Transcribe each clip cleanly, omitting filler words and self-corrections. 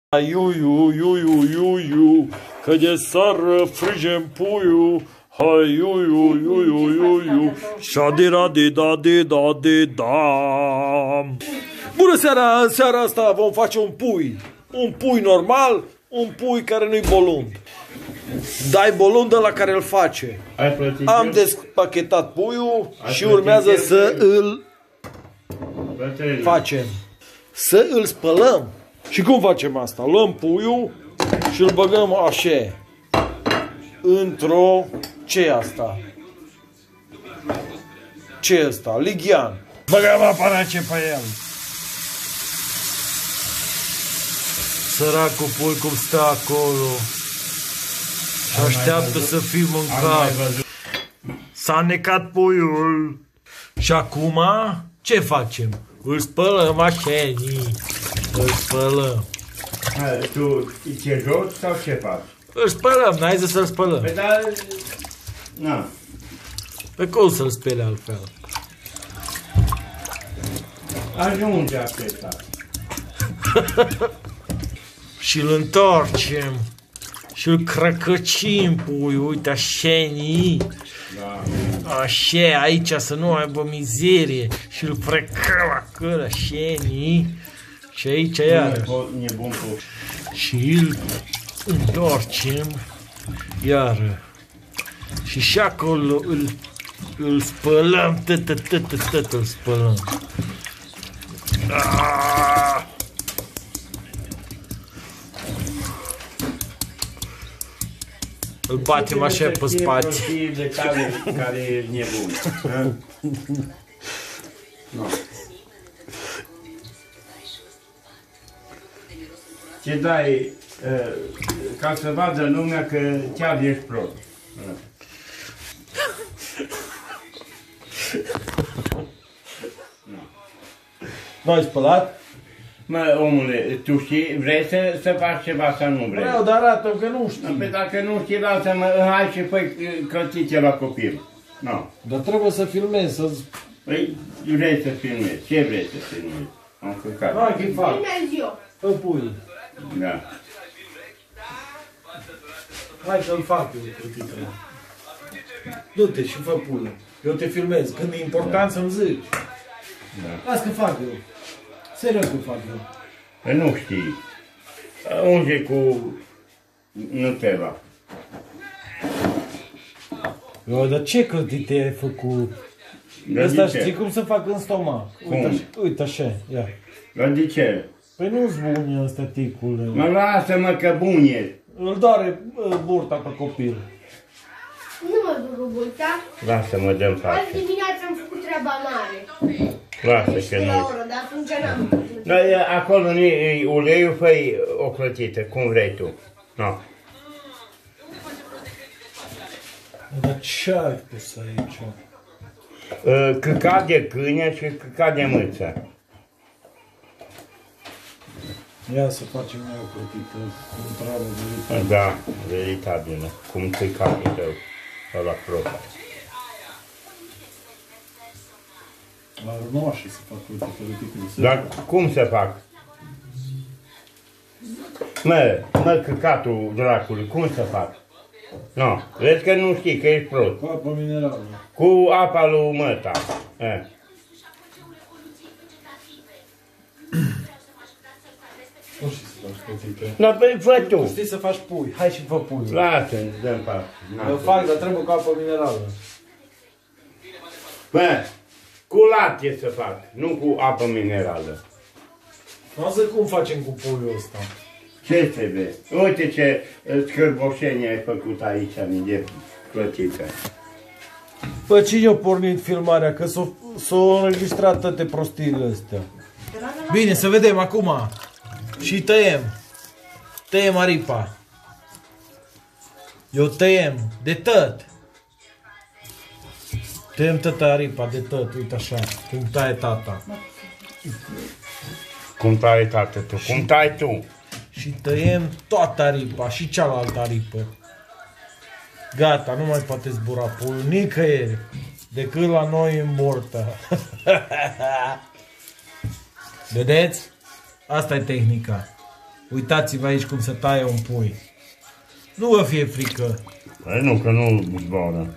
Iu, iu, iu, iu, iu, iu, că de sară frigem puiul. Hai, iu, iu, iu, iu, iu, iu, șadi-ra-di-da-di-da-di-da. Bună seara! În seara asta vom face un pui. Un pui normal, un pui care nu-i bolund. Dai bolund ăla care îl face. Am despachetat puiul și urmează să îl facem. Să îl spălăm. Și cum facem asta? Luăm puiul și îl băgăm așa într-o... ce asta? Ce asta? Lighean. Băgăm aparace pe el. Săracul pui cum stă acolo și așteaptă să fie mâncat. S-a necat puiul. Și acum ce facem? Îl spălăm așa. Îl spălăm. Tu te joci sau ce faci? Îl spălăm, n-ai zis să-l spălăm. Păi dar... Na. Pe cum să-l spele altfel? Ajunge atâta. Și îl întorcem. Și îl crăcăcim puiul, uite așa-ni. Da. Așa, aici să nu aibă mizerie. Și îl frecăm acolo, așa-ni. Și aici iară. Și îl întorcem iară. Și acolo îl spălăm, tot îl spălăm. Îl batem așa pe spate. De care e nebun. Ce dai ca să vadă lumea că chiar ești prost. N-ai spălat? Mă, omule, tu știi, vrei să faci ceva sau nu vrei? Vreau, dar arată că nu știu. Păi dacă nu știi, lasă-mă, hai și fă călțițe la copil. No. Dar trebuie să filmezi, să... Păi, vrei să filmezi. Ce vrei să filmezi? Am făcut. Hai că-i fac. Fă pui. Da. Hai să-l fac eu, critică. Du-te și fă pui. Eu te filmez. Când e important să-mi zici. Da. Las că fac eu. Serios că fac eu. Păi nu știi. Unge cu Nutella. Eu, dar ce clătite ai făcut? Asta știi cum să fac în stomac? Uite așa, ia. Dar de ce? Păi nu-ți bun ăsta, ticule. Mă lasă-mă că bun e. Îl doare burta pe copil. Nu mă duc burta. Lasă-mă de-mi Azi face. dimineața am făcut treaba mare. Lasă că La nu. oră, dar atunci n-am făcut. Dar acolo nu e uleiul, fă-i o clătită, cum vrei tu. No. Dar ce ai pus aici? Căcat de câine și căcat de mâță. Ia să facem noi o clătită într-o veritabilă. Da, veritabilă. Cum ți-i capul tău, ăla prost. Nu așa să fac clătită. Dar cum să fac? Mă, căcatul dracului, cum să fac? Nu, vezi că nu știi, că ești prost. Cu apă minerală. Cu apa lui măta. Nu știi să faci clătită. Da, păi fă tu. Știi să faci pui. Hai și fă pui. Lasă-mi, dă-mi pas. Eu fac, dar trebuie cu apă minerală. Bă, cu lapte să fac, nu cu apă minerală. Nu zic cum facem cu puiul ăsta. Ce trebuie? Uite ce scârboșenie ai făcut aici, de clătită. Bă, cine a pornit filmarea? Că s-au înregistrat toate prostiile astea. Bine, să vedem acum. Și tăiem. Tăiem aripa. Eu tăiem de tot. Tăiem toată aripa de tot, uite așa, cum taie tata. Cum tai tată tu? Cum tai tu? Și tăiem toată aripa și cealaltă aripă. Gata, nu mai poate zbura puiul nicăieri. Decât la noi în burtă. Vedeți? Asta e tehnica. Uitați-vă aici cum se taie un pui. Nu vă fie frică. Păi nu, că nu zboară.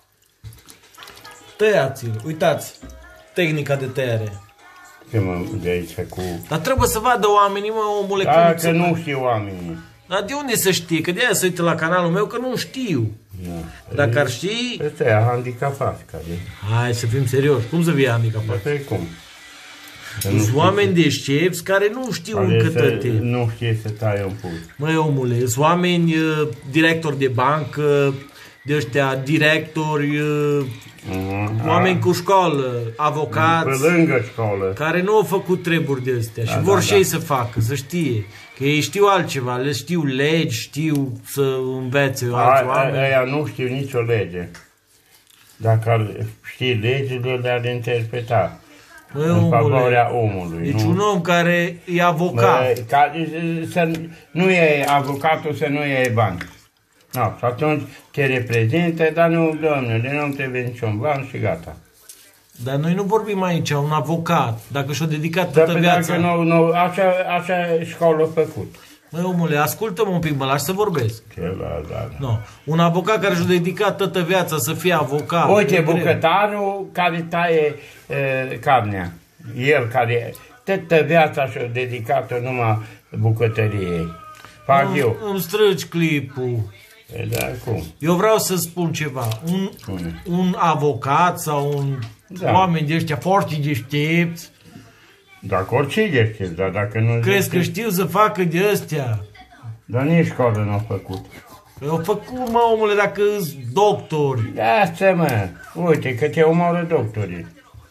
Tăiați-l. Uitați. Tehnica de tăiere. Ce mă, de aici cu... Dar trebuie să vadă oamenii, mă, omule, cum Dacă se... nu știu oamenii. Dar de unde să știe? Că de aia să uite la canalul meu, că nu știu. Da. Dacă ar ști... Ăsta e handicapat, care... Hai să fim serioși. Cum să fie handicapat? Păi cum? Sunt oameni deștepți care nu știu încă toate. Nu știe să taie un pui. Măi, omule, sunt oameni directori de bancă, de ăștia directori, oameni cu școală, avocați, Pe lângă școală. care nu au făcut treburi de astea și vor și ei să facă, să știe. Că ei știu altceva, le știu legi, știu să învețe alți oameni. Aia nu știu nicio lege. Dacă ar ști legile, le-ar interpreta. Măi, În omule, favoarea omului. deci nu? un om care e avocat. Nu e avocatul să nu iei bani. No, și atunci te reprezintă, dar nu, domnule, nu trebuie niciun ban și gata. Dar noi nu vorbim aici, un avocat, dacă și-a dedicat Dar toată pe viața... dacă nu, așa școală a făcut. Măi, omule, ascultă-mă un pic, mă lași să vorbesc. Da. No. Un avocat care și-a dedicat toată viața să fie avocat. Uite, bucătarul care taie carnea. El care toată viața și-a dedicat-o numai bucătăriei. Fac eu. Îmi strâgi clipul. E, da, cum? Eu vreau să spun ceva. Un avocat sau oameni de ăștia foarte deștepți, Dacă oricine știe, dar dacă nu... crezi că știu să facă de ăstea? Dar nici școală nu a făcut. Eu făcut, mă, omule, dacă sunt doctori. Da, asta, mă. Uite, că te omoară doctorii.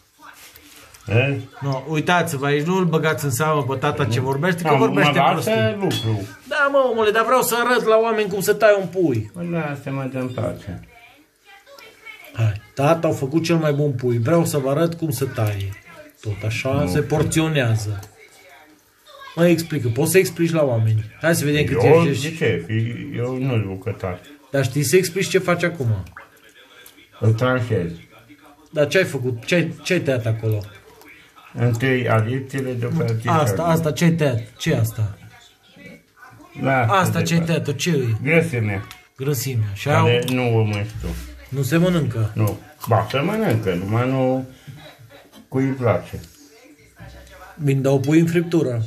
No, uitați-vă, aici nu îl băgați în seamă pe tata ce vorbește, că vorbește prostii. lucru. Da, mă, omule, dar vreau să arăt la oameni cum să tai un pui. Păi da, asta mă dă în pace. Hai, tata a făcut cel mai bun pui. Vreau să vă arăt cum se taie. Tot așa se porționează. Mă explică, poți să explici la oameni. Hai să vedem cât Eu, ești. de ce? Eu nu-s bucătar. Dar știi să explici ce faci acum. Îl tranșez. Dar ce ai făcut? Ce-ai tăiat acolo? Întâi ariptile, după Asta, ce-ai tăiat? Ce asta? Asta ce-ai tăiat? Ce e? Grăsimea. Grăsimea. Și Care nu o mânci tu. nu se mănâncă. Nu. Ba, se mănâncă, numai nu cui îi place. Bine, dar o pui în friptură.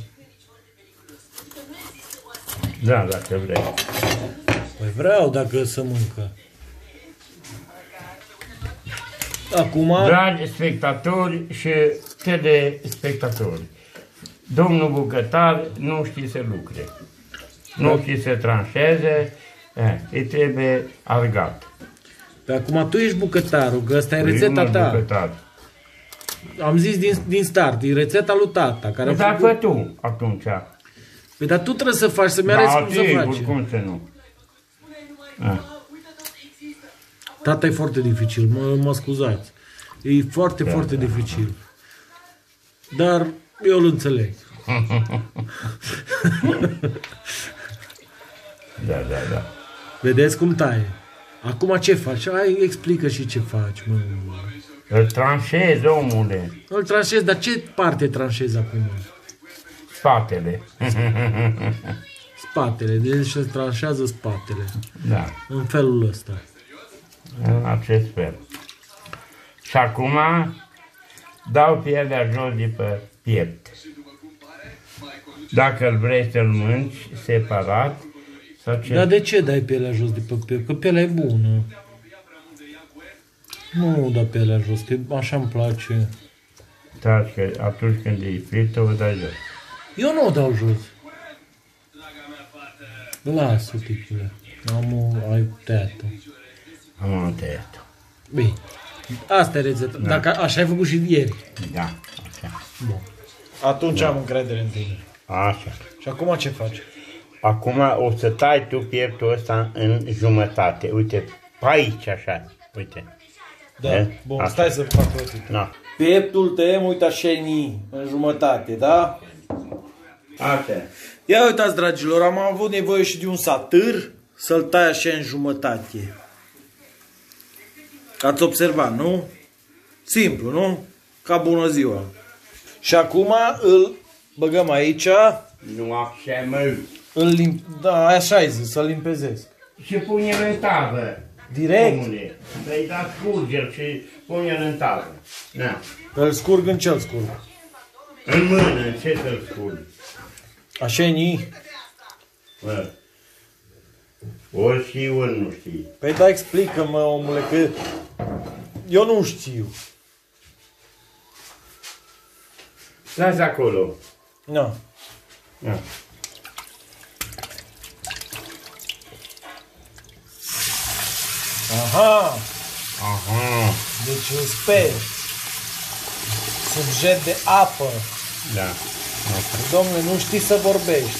Da, dacă vrei. Păi vreau dacă se mâncă. Acum... Dragi spectatori și telespectatori, domnul bucătar nu știe să lucre. Nu știe să tranșeze, îi trebuie argat. Pe acum tu ești bucătarul, că asta e rețeta ta. Bucătar. Am zis din start, e rețeta lui tata. Care a Dar făcut... fă tu atunci. Păi dar tu trebuie să faci, să-mi arăți cum să faci. Cum să nu? Tata e foarte dificil, mă scuzați. E foarte, foarte dificil. Dar eu îl înțeleg. Da. Vedeți cum taie. Acum ce faci? Hai, explică și ce faci, mă. Îl tranșezi, omule. Îl tranșezi, dar ce parte tranșezi acum? Spatele. Spatele, deci se tranșează spatele. Da. În felul ăsta. În acest fel. Și acum dau pielea jos de pe piept. Dacă îl vrei să-l mânci separat sau ce? Dar de ce dai pielea jos de pe piept? Că pielea e bună. Nu da pielea jos, că așa îmi place. Da, că atunci când e frită o dai jos. Eu nu o dau jos. Lasă, ticule. Ai tăiat-o. Am tăiat-o. Bine. Asta e rețeta. Da. Dacă așa ai făcut și ieri. Da, așa. Bun. Atunci am încredere în tine. Așa. Și acum ce faci? Acum o să tai tu pieptul ăsta în jumătate. Uite, pe aici așa. Uite. Da. Bun, așa. Stai să fac o tită. Da. Pieptul tăiem, uite așa în jumătate, da? Așa. Ia uitați, dragilor, am avut nevoie și de un satâr să-l tai așa în jumătate. Ați observat, nu? Simplu, nu? Ca bună ziua. Și acum îl băgăm aici, Nu așa, mă. Da, așa ai zis, să-l limpezesc. Și pune-l în tavă. Direct? Omule, să-i da scurgeri și pune-l în tavă. Da. Îl scurg în ce-l scurg? În mână, în ce să-l scurg? Așa ni? Bă. Ori știi, ori nu știi. Păi da, explică-mă, omule, că eu nu știu. Lasă acolo. Nu. Da. Aha, Aha. deci îl speri. Sub jet de apă. Da. Domnule, nu știi să vorbești.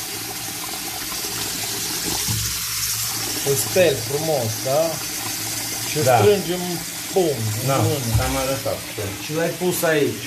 Îl speli frumos, da? Și îl Da. strângem, bum, în Da, mână. am arătat. Și l-ai pus aici.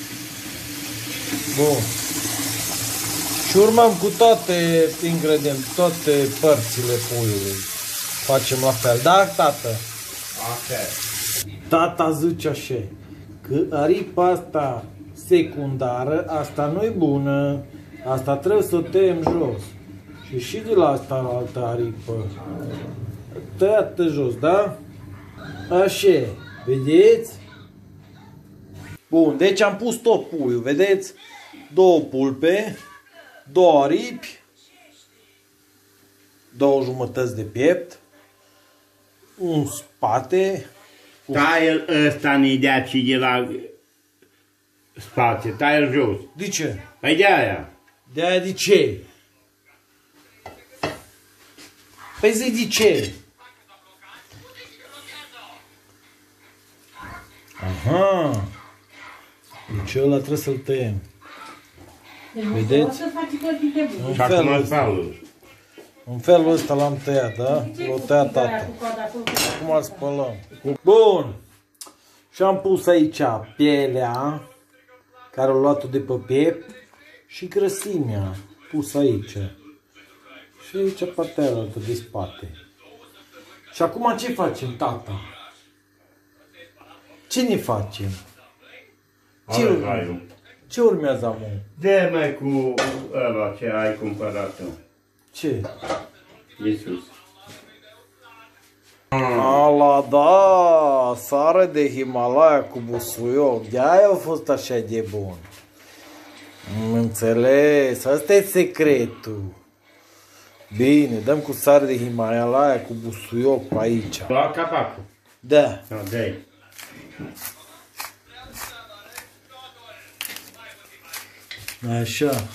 Bun. Și urmăm cu toate ingredientele, toate părțile puiului. Facem la fel. Da, tată? Așa. Tata zice așa, că aripa asta secundară, asta nu e bună, asta trebuie să o tăiem jos. Și de la asta la altă aripă, tăiată jos, da? Așa, vedeți? Bun, deci am pus tot puiul, vedeți? 2 pulpe, 2 aripi, 2 jumătăți de piept, un spate. Tai-l ăsta în idea și de la spate, tai-l jos. De ce? Păi de aia. De aia de ce? Păi zi de ce? Aha. Deci ăla trebuie să-l tăiem. Vedeți? În Și acum felul îl ăsta. faul. În felul ăsta l-am tăiat, da? L-a tăiat tata. Acum îl spălăm. Bun. Și am pus aici pielea, care o luat-o de pe piept, și grăsimea pus aici. Și aici partea aia de spate. Și acum ce facem, tata? Ce ne facem? Ce urmează acum? Dă mai cu ăla ce ai cumpărat-o. Ce? Iisus. Ala, da, sare de Himalaya cu busuioc, de-aia a fost așa de bun. Înțeles, asta e secretul. Bine, dăm cu sare de Himalaya cu busuioc pe aici. Lua capacul. Da. Da, dă-i. Așa.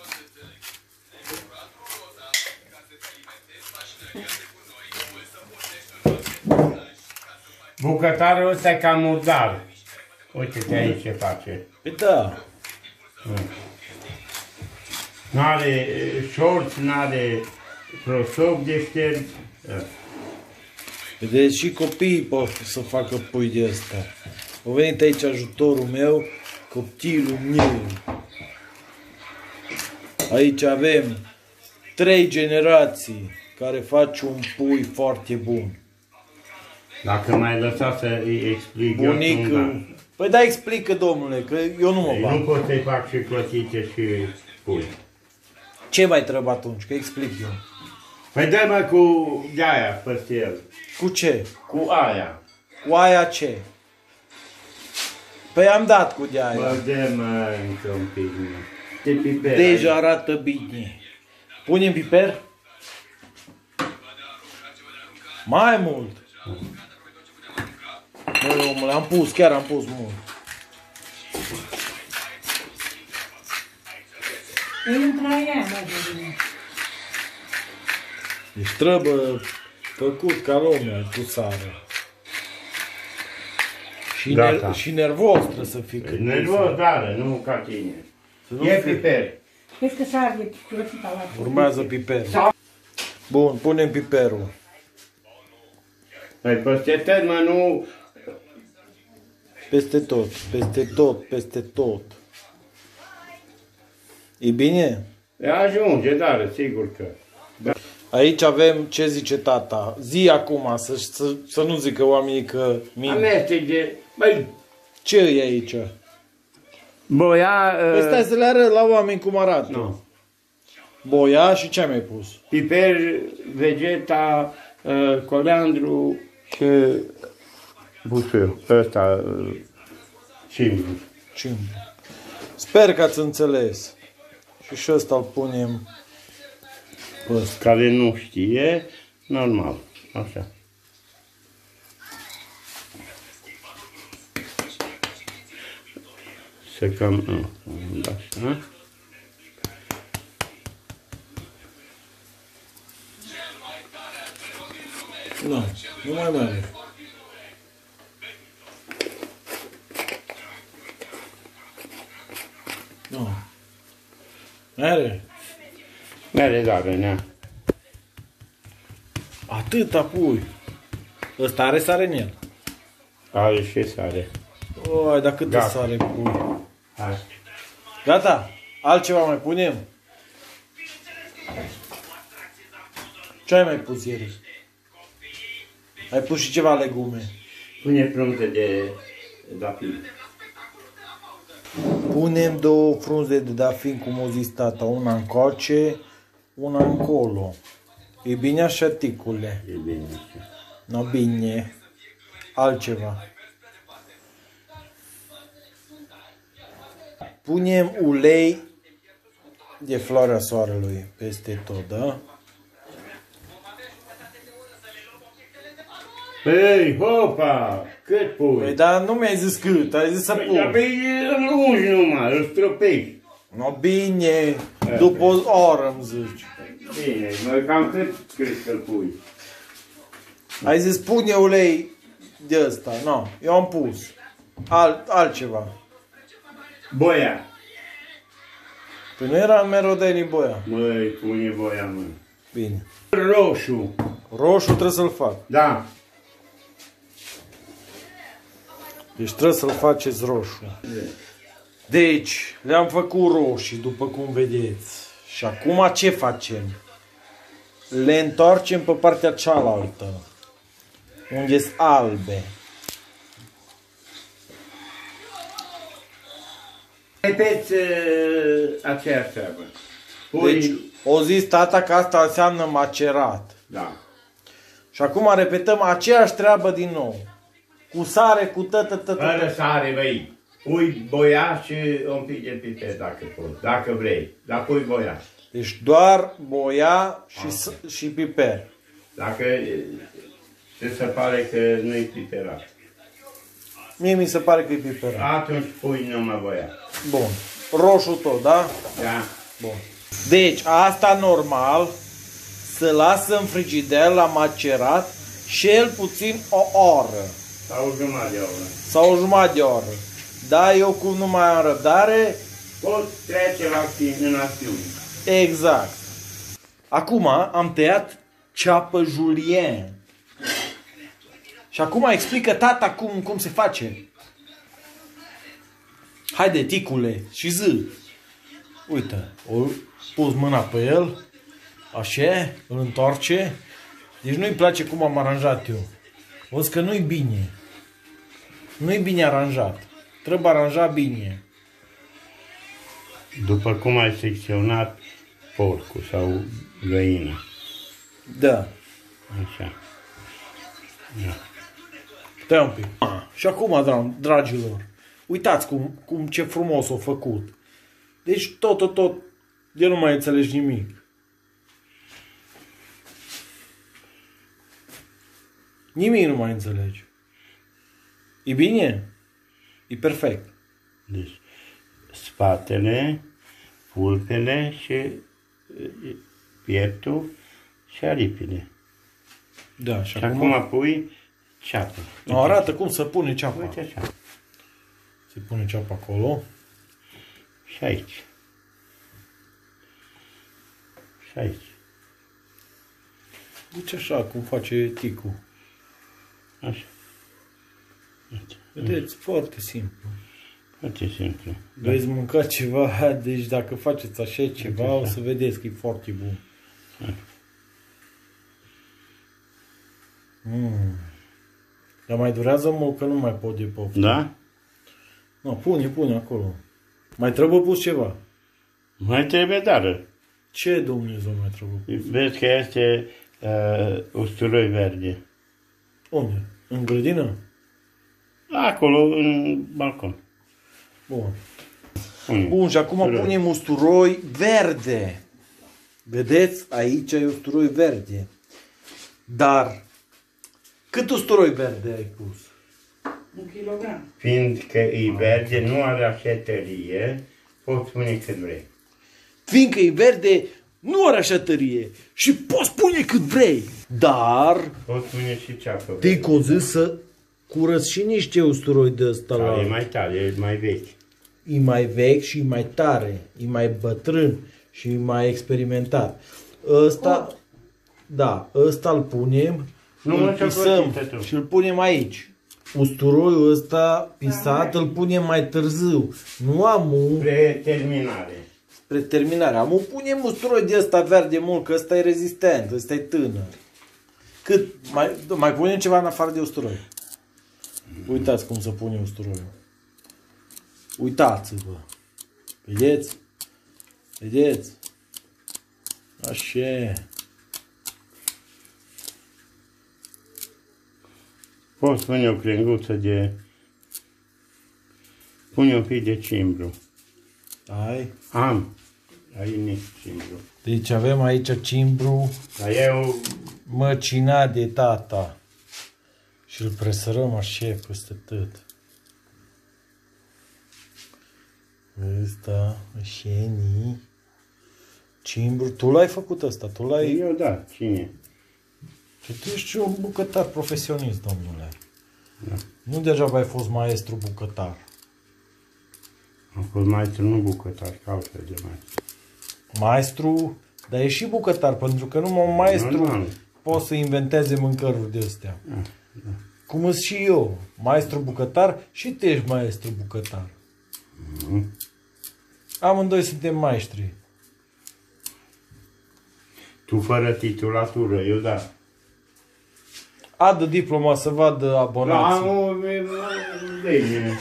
Bucătarul ăsta e ca murdar. Uite-te aici ce face. Păi da. N-are șorți, n-are prosop de ștergi. Vedeți, și copiii pot să facă pui de ăsta. A venit aici ajutorul meu, copilul meu. Aici avem 3 generații care fac un pui foarte bun. Dacă mai lăsa să îi explic eu, Bunicul. Păi da, explică, domnule, că eu nu mă nu bag. pot să-i fac și clătite și pui. Ce mai trebuie atunci? Că explic eu. Păi dă-mă cu de-aia peste el. Cu ce? Cu aia. Cu aia ce? Păi am dat cu de aia. Bă, dă-mă încă un pic. De piper. Deja arată bine. Punem piper? Mai mult. Bă, omule, am pus, chiar am pus mult. Deci trebuie făcut ca lumea cu sară. Și, Gata. și nervos trebuie să fii. când Nervos, dar nu ca tine. Să nu E fii- piper. Vezi că s-a arde clătita la Urmează piperul. Bun, punem piperul. Păi peste tot, mă, nu... Peste tot, peste tot, peste tot. E bine? Ajunge, dar sigur că. Aici avem ce zice tata. Zi acum, să nu zică oamenii că mint. Amestec de... Băi, Ce e aici? boia... Păi stai să le arăt la oameni cum arată. Nu. Boia și ce ai mai pus? Piper, vegeta, coriandru și busuiu. Ăsta, cimbru. Cimbru. Sper că ați înțeles. Și ăsta îl punem pe ăsta. Care nu știe, normal. Așa. Să cam... Așa. Nu, nu mai merge. Nu. Mere. Mere, da, venea. Atâta pui. Ăsta are sare în el. Are și sare. Oi, dar câtă Gata. sare pui. Hai. Gata? Altceva mai punem? Ce ai mai pus ieri? Ai pus și ceva legume. Pune frunze de dafin. Punem 2 frunze de dafin, cum o zis tata, una încoace, una încolo. E bine așa, ticule? E bine așa. No, bine. Altceva. Punem ulei de floarea soarelui peste tot, da? Hei, hopa! Cât pui? Păi, dar nu mi-ai zis cât, ai zis să Păi, pun. îl ungi numai, îl stropești. No, bine, după o oră îmi zici. Bine, mai cam cât crezi că-l pui? Ai zis pune ulei de ăsta, no, eu am pus. Altceva. Boia. Păi nu era în merodenii boia. Măi, pune boia, mă. Bine. Roșu. Roșu trebuie să-l fac. Da. Deci trebuie să-l faceți roșu. Deci, le-am făcut roșii, după cum vedeți. Și acum ce facem? Le întoarcem pe partea cealaltă, unde sunt albe. Repeți aceeași treabă. Pui... Deci, o zis tata că asta înseamnă macerat. Da. Și acum repetăm aceeași treabă din nou. Cu sare, cu tătă. Fără sare, băi. Pui boia și un pic de piper, dacă poți, dacă vrei. Dar pui boia. Deci doar boia și piper. Dacă ți se pare că nu-i piperat. Mie mi se pare că e piper. Atunci pui numai boia. Bun. Roșu tot, da? Da? Bun. Deci, asta normal se lasă în frigider la macerat cel puțin o oră. Sau o jumătate de oră. Sau o jumătate de oră. Da, eu cum nu mai am răbdare, Poți trece în acțiune. exact. Acum am tăiat ceapă julien. Și acum explică tata cum se face. Haide, ticule, și zi. Uite, o pus mâna pe el, așa, îl întoarce. Deci nu-i place cum am aranjat eu. O zic că nu-i bine. Nu-i bine aranjat. Trebuie aranjat bine. După cum ai secționat porcul sau găina. Da. Așa. Da. Stai un pic. Și acum, dragilor, uitați cum ce frumos o făcut. Deci tot, de nu mai înțelegi nimic. Nimic nu mai înțelegi. E bine? E perfect. Deci, spatele, pulpele și pieptul și aripile. Da, și Și acum pui ceapă. Nu, arată cum să pune ceapa. Uite așa. Se pune ceapa acolo. Și aici. Și aici. Uite așa cum face Ticu. Așa. Uite. Vedeți, foarte simplu. Foarte simplu. Veți mânca ceva, deci dacă faceți așa ceva, o să vedeți că e foarte bun. Dar mai durează mult că nu mai pot de poftă. Da? No, pune acolo. Mai trebuie pus ceva. Mai trebuie, dar Ce Dumnezeu mi-a trebuit? Vezi că este usturoi verde. Unde? În grădină? Acolo, în balcon. Bun. Bun, și acum punem usturoi verde. Vedeți? Aici e usturoi verde. Dar cât usturoi verde ai pus? 1 kilogram. Fiindcă e verde, nu are așetărie, poți spune cât vrei. Fiindcă e verde, nu are așa tărie și poți pune cât vrei. Dar Poți spune și ceapă te-ai verde. conzis să curăț și niște usturoi de ăsta Da, la... e mai tare, e mai vechi. E mai vechi și e mai tare, e mai bătrân și e mai experimentat. Ăsta, da, ăsta îl punem, Nu îl mă ce pisăm plătită tu. și îl punem aici. Usturoiul ăsta pisat îl punem mai târziu. Nu am un Preterminare. spre terminare. Am un punem usturoi de ăsta verde mult, că ăsta e rezistent, ăsta e tânăr. Cât? Mai punem ceva în afară de usturoi. Uitați cum se pune usturoiul. Uitați-vă. Vedeți? Vedeți? Așa. Poți spune o crenguță de... Pune un pic de cimbru. Ai? Am. Ai nici cimbru. Deci avem aici cimbru Dar eu... măcinat de tata. Și îl presărăm așa peste tot. Ăsta, șenii. Cimbru. Tu l-ai făcut ăsta, tu l-ai... Eu da, cine? Și tu ești un bucătar profesionist, domnule. Da. Nu degeaba ai fost maestru bucătar. Am fost maestru, nu bucătar, ca altfel de maestru. Maestru, dar e și bucătar, pentru că numai un maestru Normal. poate să inventeze mâncăruri de astea. Da, da. Cum sunt și eu, maestru bucătar și tu ești maestru bucătar. Amândoi suntem maestri. Tu fără titulatură, eu da. Adă diploma să vadă abonații. Bine.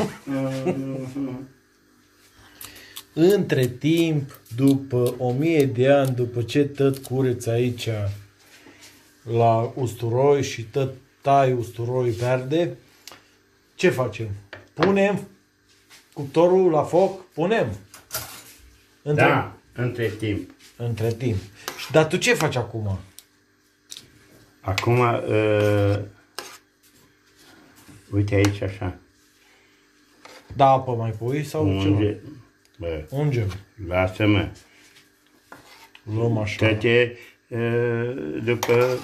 Între timp, după 1000 de ani, după ce tot cureți aici la usturoi și tot tai usturoi verde, ce facem? Punem cuptorul la foc? Punem. Da, între timp. Între timp. Dar tu ce faci acum? Acum, uite aici așa. Da apă mai pui sau ceva? Unge. Bă, Ungem. lasă-mă. Luăm așa. Toate după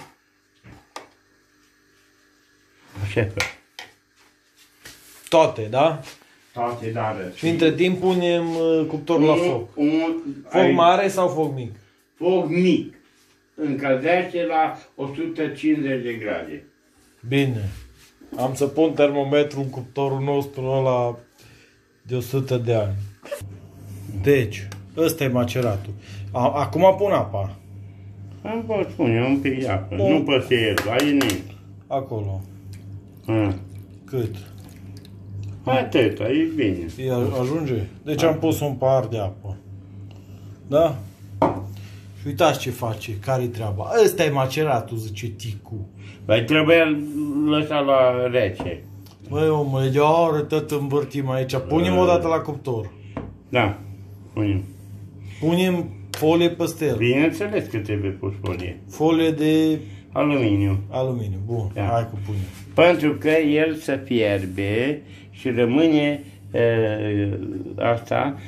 șefă. Toate, da? Toate, dar... Și între timp punem cuptorul la foc. Foc mare sau foc mic? Foc mic. Încălzește la 150 de grade. Bine. Am să pun termometru în cuptorul nostru ăla de 100 de ani. Deci, ăsta e maceratul. Acum pun apa. Am pot spune un pic de apă. Nu poți să iei, ai nimic. Acolo. Cât? Atât, e bine. Ajunge? Deci am pus un pahar de apă. Da? Și uitați ce face, care-i treaba. Ăsta e maceratul, zice Ticu. Păi trebuie lăsat la rece. Băi, omule, de o oră tot învârtim aici. Punem o dată la cuptor. Da, punem. Punem folie peste el. Bineînțeles că trebuie pus folie. Folie de Aluminiu. aluminiu. Bun, Da. hai că punem. Pentru că el se fierbe și rămâne asta,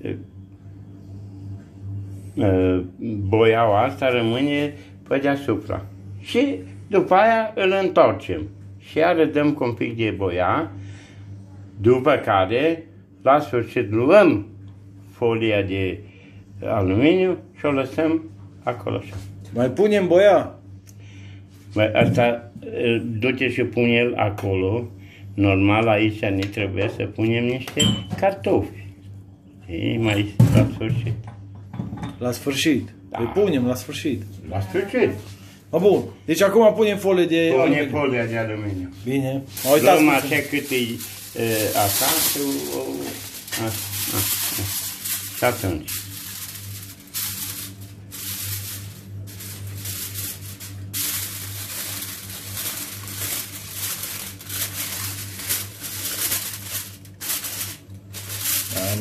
boiaua asta rămâne pe deasupra. Și după aia îl întorcem. Și iar dăm cu un pic de boia, după care, la sfârșit, luăm folia de aluminiu și o lăsăm acolo așa. Mai punem boia? Bă, asta duce și pune el acolo. Normal aici ne trebuie să punem niște cartofi. E mai la sfârșit. La sfârșit. Da. Îi punem la sfârșit. La sfârșit. Bun. Deci acum punem folie de Pune aluminiu. folia de aluminiu. Bine. Uitați Luăm cum așa cât e asta și și atunci.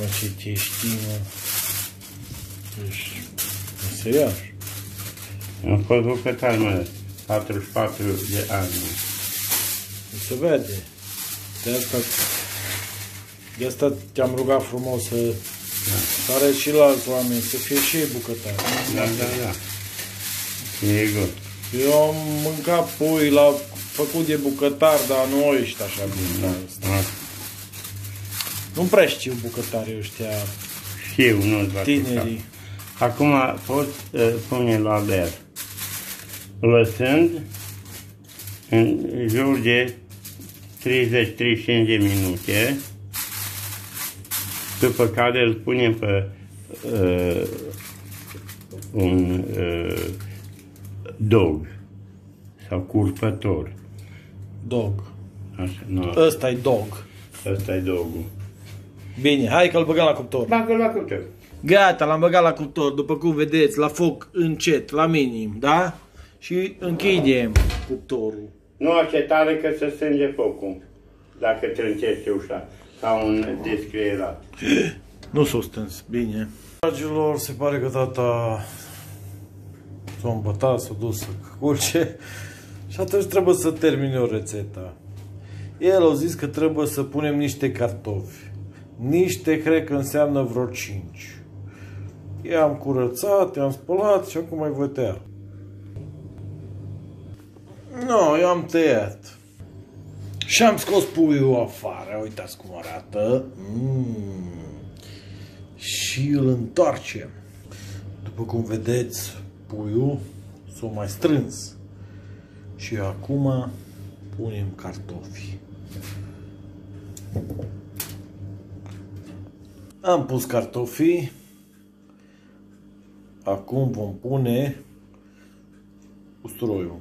ce te știi, mă. Ești meseriaș. Am fost bucătar, mă, 44 de ani. Se vede. De asta te-am rugat frumos să arăți și la alți oameni, să fie și ei bucătari. Da. Sigur. Eu am mâncat pui făcut de bucătar, dar nu ești așa bine. Nu prea știu bucătarii ăștia Știu, nu-ți va tinerii. Acum pot pune la ler, lăsând în jur de 30-35 de minute, după care îl punem pe un dog sau curpător. Dog. Așa, nu, Ăsta-i dog. ăsta e dogul. Bine, hai că-l băgăm la cuptor. Bagă-l la cuptor. Gata, l-am băgat la cuptor, după cum vedeți, la foc încet, la minim, da? Și închidem cuptorul. Nu așa tare că se strânge focul, dacă trâncește ușa, ca un descrierat. Nu s-o stâns, bine. Dragilor, se pare că tata s-a îmbătat, s-a dus să culce și atunci trebuie să termine o rețetă. El a zis că trebuie să punem niște cartofi. Niște, cred că înseamnă vreo 5. I-am curățat, i-am spălat și acum mai voi tăia. No, eu am tăiat. Și am scos puiul afară, uitați cum arată. Și îl întoarcem. După cum vedeți, puiul s-a mai strâns. Și acum punem cartofi. Am pus cartofii. Acum vom pune usturoiul.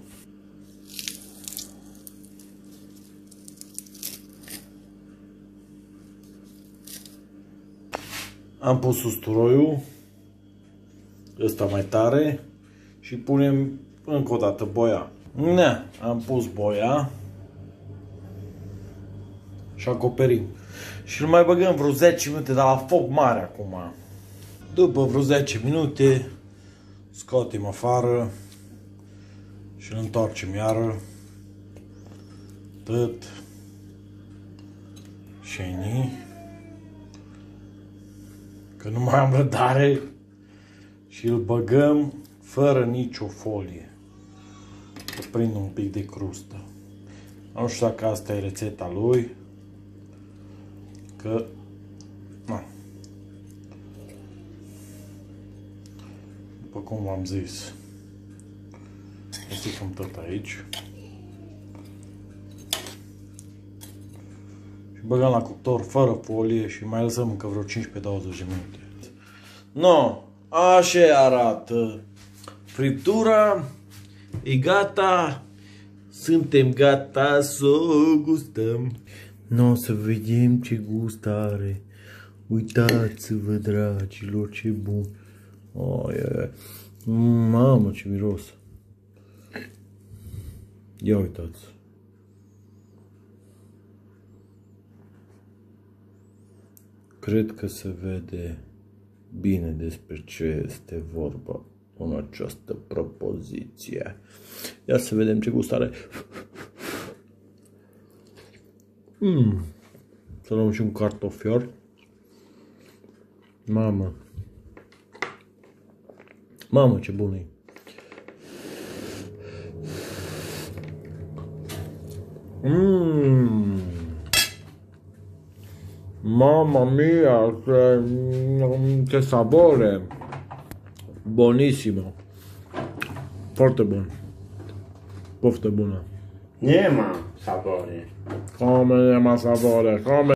Am pus usturoiul, ăsta mai tare, și punem încă o dată boia. Am pus boia și acoperim. Și îl mai băgăm vreo 10 minute, dar la foc mare acum. După vreo 10 minute scoatem afară și îl întoarcem iară. Tot. Șenii. Că nu mai am răbdare. Și îl băgăm fără nicio folie. Să prind un pic de crustă. Nu știu dacă asta e rețeta lui. Că... Na. După cum v-am zis. Însticăm tot aici. Și băgăm la cuptor fără folie și mai lăsăm încă vreo 15-20 de minute. No, așa arată friptura. E gata. Suntem gata să o gustăm. No, să vedem ce gust are. Uitați-vă, dragilor, ce bun. Mamă, ce miros. Ia uitați. Cred că se vede bine despre ce este vorba în această propoziție. Ia să vedem ce gust are. Să luăm și un cartofior. Mamă. Mamă, ce bun e. Mamma mia, che sapore. Buonissimo. Foarte bun. Poftă bună. Nema sapore. Come nema sapore, come